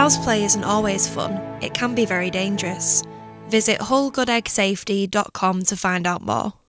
Because play isn't always fun, it can be very dangerous. Visit hullgoodegsafety.com to find out more.